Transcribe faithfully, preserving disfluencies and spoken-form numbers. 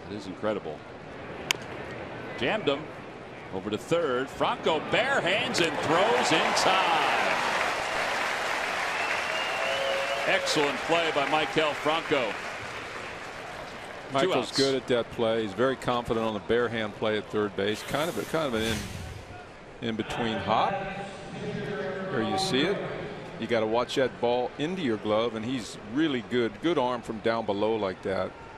It is incredible. Jammed him over to third. Franco bare hands and throws in time. Excellent play by Maikel Franco. Michael's good at that play. He's very confident on the bare hand play at third base. Kind of a kind of an in in between hop. There you see it. You got to watch that ball into your glove, and he's really good. Good arm from down below like that.